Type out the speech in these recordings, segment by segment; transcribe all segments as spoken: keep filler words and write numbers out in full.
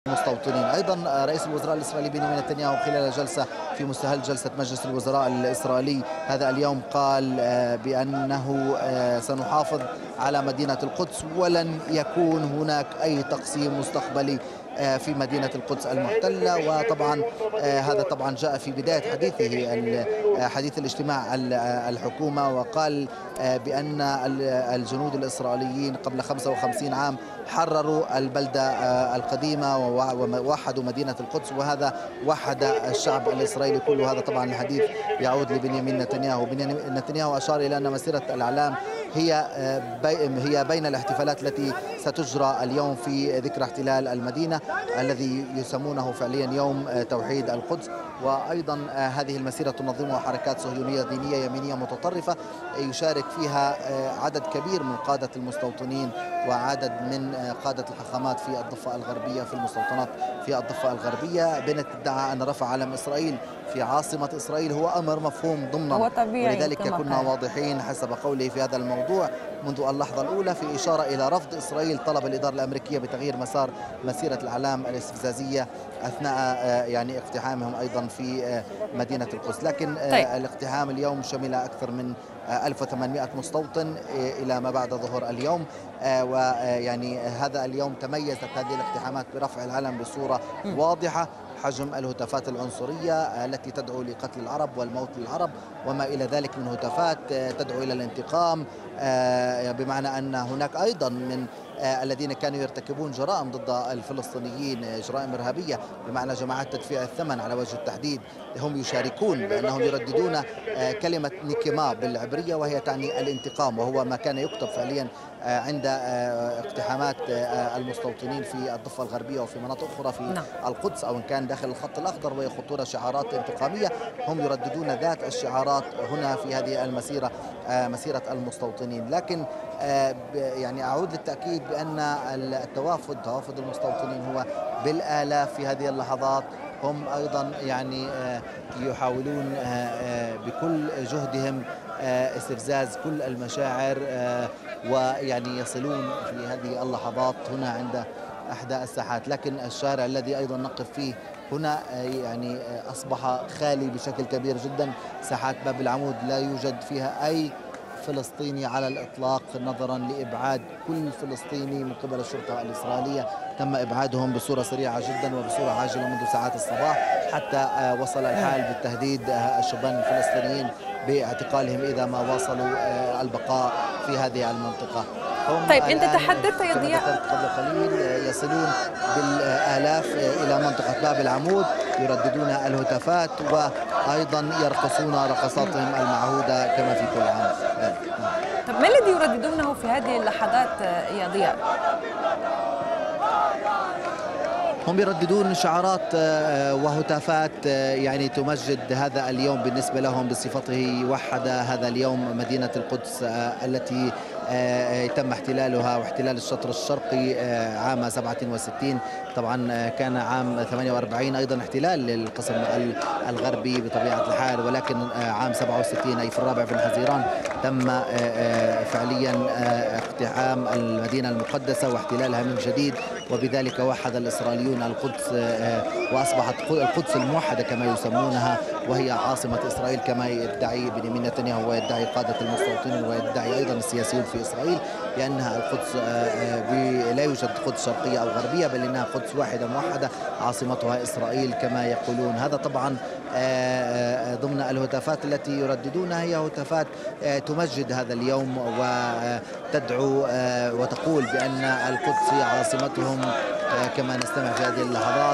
المستوطنين. أيضا رئيس الوزراء الإسرائيلي بنيامين نتنياهو خلال جلسة في مستهل جلسة مجلس الوزراء الإسرائيلي هذا اليوم قال بأنه سنحافظ على مدينة القدس ولن يكون هناك أي تقسيم مستقبلي في مدينة القدس المحتلة. وطبعا هذا طبعا جاء في بداية حديثه حديث الاجتماع الحكومة، وقال بأن الجنود الإسرائيليين قبل خمسة وخمسين عام حرروا البلدة القديمة ووحدوا مدينة القدس، وهذا وحد الشعب الإسرائيلي كله. هذا طبعا الحديث يعود لبنيامين نتنياهو. بنيامين نتنياهو أشار إلى أن مسيرة الإعلام هي هي بين الاحتفالات التي ستجرى اليوم في ذكرى احتلال المدينة الذي يسمونه فعليا يوم توحيد القدس. وأيضا هذه المسيرة تنظمها حركات صهيونية دينية يمينية متطرفة يشارك فيها عدد كبير من قادة المستوطنين وعدد من قادة الحاخامات في الضفة الغربية في المستوطنات في الضفة الغربية. بنت ادعى أن رفع علم إسرائيل في عاصمة إسرائيل هو أمر مفهوم ضمنا، ولذلك كنا واضحين حسب قوله في هذا الموضوع منذ اللحظة الأولى في إشارة إلى رفض إسرائيل طلب الإدارة الأمريكية بتغيير مسار مسيرة الأعلام الاستفزازية أثناء يعني اقتحامهم أيضا في مدينة القدس. لكن طيب. الاقتحام اليوم شمل أكثر من ألف وثمانمئة مستوطن إلى ما بعد ظهر اليوم، ويعني هذا اليوم تميزت هذه الاقتحامات برفع العلم بصورة واضحة، حجم الهتافات العنصرية التي تدعو لقتل العرب والموت للعرب وما إلى ذلك من هتافات تدعو إلى الانتقام، بمعنى أن هناك أيضا من الذين كانوا يرتكبون جرائم ضد الفلسطينيين، جرائم إرهابية بمعنى جماعات تدفيع الثمن على وجه التحديد، هم يشاركون بأنهم يرددون كلمة نيكيما بالعبرية وهي تعني الانتقام، وهو ما كان يكتب فعليا عند اقتحامات المستوطنين في الضفة الغربية وفي مناطق أخرى في نعم. القدس أو إن كان داخل الخط الأخضر ويخطون شعارات انتقامية، هم يرددون ذات الشعارات هنا في هذه المسيرة مسيرة المستوطنين. لكن يعني أعود للتأكيد بأن التوافد توافد المستوطنين هو بالآلاف في هذه اللحظات، هم أيضا يعني يحاولون بكل جهدهم استفزاز كل المشاعر ويعني يصلون في هذه اللحظات هنا عند إحدى الساحات. لكن الشارع الذي أيضا نقف فيه هنا يعني أصبح خالي بشكل كبير جدا. ساحات باب العمود لا يوجد فيها أي فلسطيني على الإطلاق نظرا لإبعاد كل فلسطيني من قبل الشرطة الإسرائيلية، تم إبعادهم بصورة سريعة جدا وبصورة عاجلة منذ ساعات الصباح، حتى وصل الحال بالتهديد الشبان الفلسطينيين باعتقالهم إذا ما واصلوا البقاء في هذه المنطقة. طيب أنت تحدثت يا ضياء قبل قليل يصلون بالآلاف إلى منطقة باب العمود يرددون الهتافات وأيضا يرقصون رقصاتهم المعهودة كما في كل عام. طب ما الذي يرددونه في هذه اللحظات يا ضياء؟ هم يرددون شعارات وهتافات يعني تمجد هذا اليوم بالنسبة لهم بصفته وحد هذا اليوم مدينة القدس التي تم احتلالها واحتلال الشطر الشرقي عام سبعة وستين. طبعا كان عام ثمانية وأربعين أيضا احتلال للقسم الغربي بطبيعة الحال، ولكن عام سبعة وستين أي في الرابع في الحزيران تم فعليا اقتحام المدينة المقدسة واحتلالها من جديد، وبذلك وحد الإسرائيليون القدس وأصبحت القدس الموحدة كما يسمونها، وهي عاصمة إسرائيل كما يدعي بنيامين نتنياهو ويدعي قادة المستوطنين ويدعي أيضا السياسيون في إسرائيل بأنها القدس لا يوجد قدس شرقية أو غربية بل إنها قدس واحدة موحدة عاصمتها إسرائيل كما يقولون. هذا طبعا ضمن الهتافات التي يرددونها هي هتافات تمجد هذا اليوم وتدعو وتقول بأن القدس هي عاصمتهم كما نستمع في هذه اللحظات،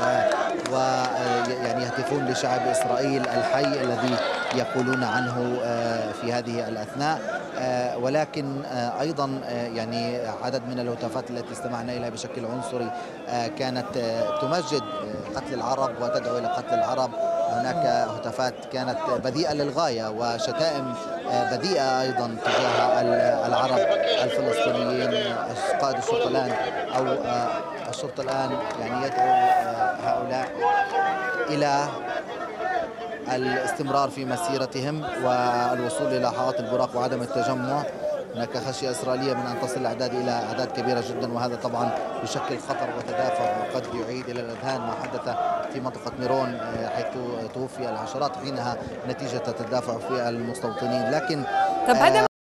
ويعني يهتفون لشعب إسرائيل الحي الذي يقولون عنه في هذه الأثناء. ولكن أيضا يعني عدد من الهتافات التي استمعنا إليها بشكل عنصري كانت تمجد قتل العرب وتدعو إلى قتل العرب. هناك هتافات كانت بذيئة للغاية وشتائم بذيئة أيضا تجاه العرب الفلسطينيين. قائد الشرطة الآن أو الشرطة الآن يعني يدعو هؤلاء إلى الاستمرار في مسيرتهم والوصول إلى حائط البراق وعدم التجمع. هناك خشية إسرائيلية من أن تصل الأعداد إلى أعداد كبيرة جدا، وهذا طبعا يشكل خطر وتدافع وقد يعيد إلى الأذهان ما حدث في منطقة ميرون حيث توفي العشرات حينها نتيجة التدافع في المستوطنين. لكن طب هذا